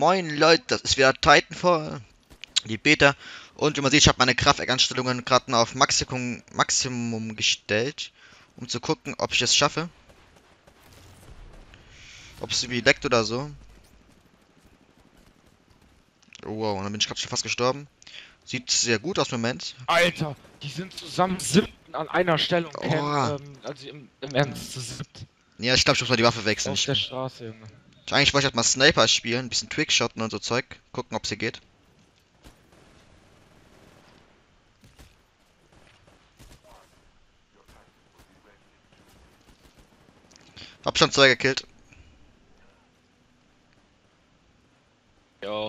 Moin Leute, das ist wieder Titanfall, die Beta. Und wie man sieht, ich habe meine Kraftwerkeinstellungen gerade mal auf Maximum gestellt, um zu gucken, ob ich es schaffe. Ob es irgendwie leckt oder so. Oh, wow, und dann bin ich gerade schon fast gestorben. Sieht sehr gut aus im Moment. Alter, die sind zusammen siebten an einer Stelle und Oh, also im Ernst, zu siebt ja, ich glaube, ich muss mal die Waffe wechseln. auf der Straße, Junge. Eigentlich wollte ich halt mal Sniper spielen, ein bisschen Trickshotten und so Zeug. Gucken, ob es hier geht. Hab schon zwei gekillt. Ja.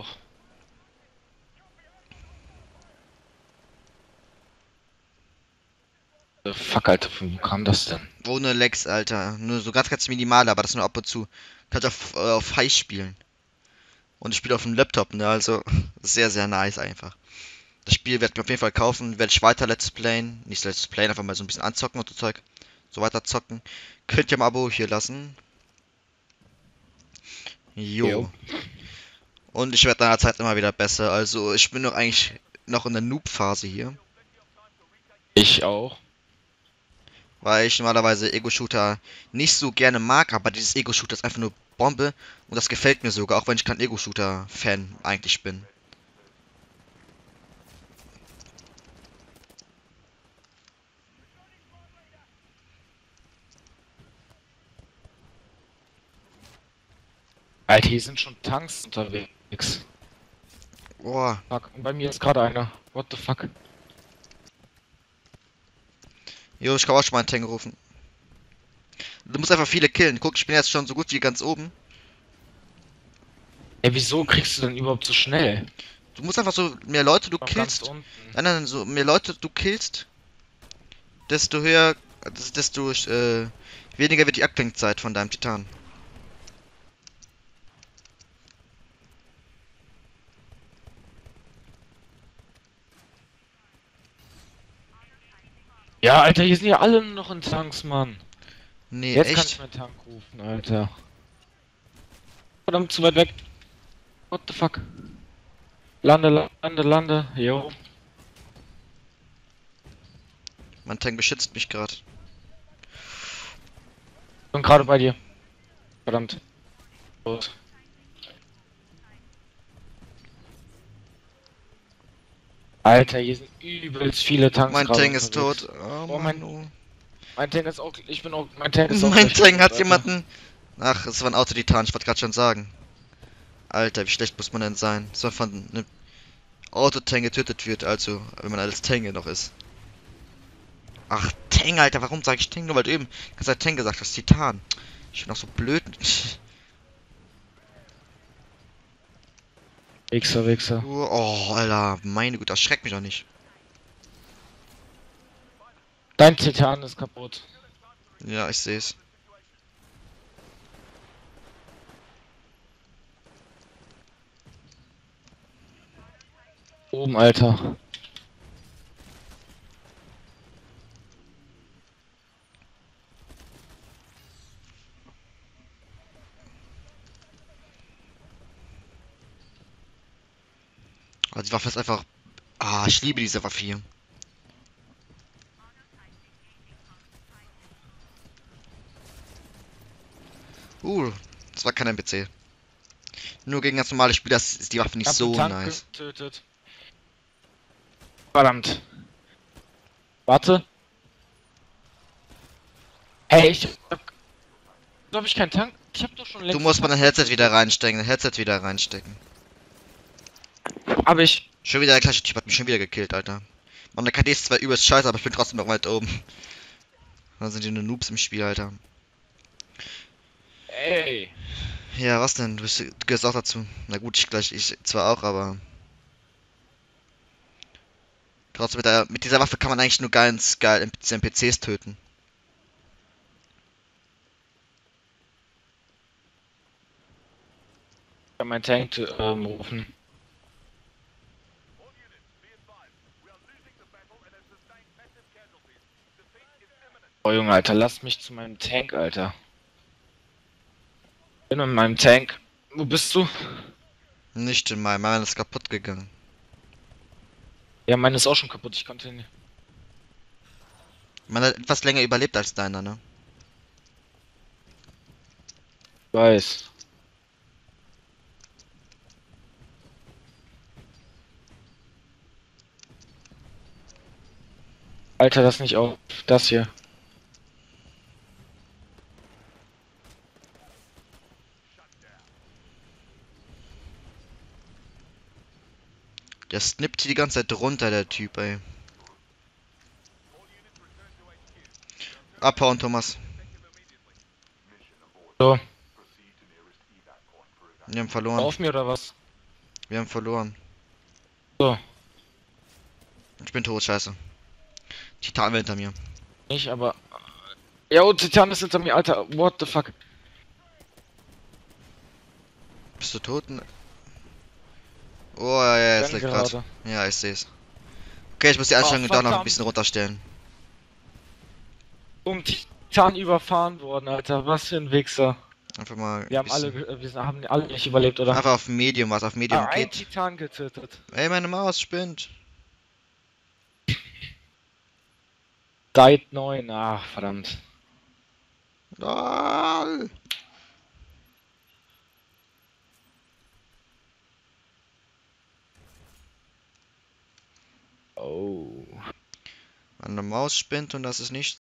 Fuck, Alter, von wo kam das denn? Ohne Lags, Alter. Nur so ganz minimal, aber das nur ab und zu. Kannst auf High spielen. Und ich spiele auf dem Laptop, ne? Also sehr nice einfach. Das Spiel werde ich mir auf jeden Fall kaufen. Werde ich weiter Let's Playen. Nicht Let's Playen, einfach mal so ein bisschen anzocken und so Zeug. So weiter zocken. Könnt ihr mal ein Abo hier lassen. Jo. Jo. Und ich werde nach der Zeit immer wieder besser. Also ich bin noch eigentlich noch in der Noob-Phase hier. Ich auch. Weil ich normalerweise Ego-Shooter nicht so gerne mag, aber dieses Ego-Shooter ist einfach nur Bombe. Und das gefällt mir sogar, auch wenn ich kein Ego-Shooter-Fan eigentlich bin. Alter, hier sind schon Tanks unterwegs. Boah. Fuck, und bei mir ist gerade einer. What the fuck? Jo, ich kann auch schon mal einen Tank rufen. Du musst einfach viele killen. Guck, ich bin jetzt schon so gut wie ganz oben. Ey, wieso kriegst du denn überhaupt so schnell? Du musst einfach so mehr Leute du Noch ganz killst. unten. Nein, so mehr Leute du killst, desto höher, desto weniger wird die Abklingzeit von deinem Titan. Ja, Alter, hier sind ja alle nur noch in Tanks, Mann. Nee, Jetzt kann ich echt? meinen Tank rufen, Alter. Verdammt, zu weit weg. What the fuck? Lande. Jo. Mein Tank beschützt mich gerade. Bin gerade bei dir. Verdammt. Los. Alter, hier sind übelst viele Tanks Mein gerade Tank ist tot. unterwegs. Oh Oh, Mann, oh. mein Tank ist auch, mein Tank ist auch Mein gleich Tank tot, hat Alter. jemanden. Ach, es war ein Autotitan, ich wollte gerade schon sagen. Alter, wie schlecht muss man denn sein? Dass man von einem Autotank getötet wird, also, wenn man als Tank noch ist. Ach, Tank, Alter, warum sage ich Tank? Nur weil du eben ganz Tank gesagt hast, Titan. Ich bin auch so blöd. Wichser. Oh, Alter, meine Güte, das schreckt mich doch nicht. Dein Titan ist kaputt. Ja, ich sehe es. Oben, Alter. Also die Waffe ist einfach. Ah, ich liebe diese Waffe hier. Das war kein NPC. Nur gegen ganz normale Spieler ist die Waffe nicht Hab den so Tank nice. getötet. Verdammt. Warte. Hey, hab ich keinen Tank? Ich hab doch schon Du längst musst mal einen dein Tank Headset wieder getötet. reinstecken, dein Headset wieder reinstecken. Hab ich. Schon wieder der gleiche Typ hat mich schon wieder gekillt, Alter. Meine KD ist zwar übelst scheiße, aber ich bin trotzdem noch weit oben. Da sind die nur Noobs im Spiel, Alter. Ey. Ja, was denn? Du gehörst auch dazu. Na gut, ich zwar auch, aber trotzdem mit dieser Waffe kann man eigentlich nur ganz geil NPCs töten. Ich kann meinen Tank rufen. Oh Junge, Alter, lass mich zu meinem Tank, Alter. Bin in meinem Tank. Wo bist du? Nicht in meinem. Meiner ist kaputt gegangen. Ja, meine ist auch schon kaputt. Ich konnte nicht. Man hat etwas länger überlebt als deiner, ne? Weiß. Alter, das nicht auf. Das hier. Der snippt hier die ganze Zeit runter, der Typ, ey. Abhauen, Thomas. So. Wir haben verloren. Auf mir oder was? Wir haben verloren. So. Ich bin tot, scheiße. Titan will hinter mir. Nicht, aber. Ja, und Titan ist hinter mir, Alter. What the fuck? Bist du tot? Oh, ja, ja, jetzt Renn liegt grad. gerade. Ja, ich seh's. Okay, ich muss die Einstellungen doch noch ein verdammt. bisschen runterstellen. Titan überfahren worden, Alter. Was für ein Wichser. Einfach mal ein Wir haben alle, bisschen. haben alle nicht überlebt, oder? Einfach auf Medium, was auf Medium Ein geht. Titan getötet. Ey, meine Maus spinnt. Seit 9. Ach, verdammt. Lol. Oh. Meine Maus spinnt und das ist nicht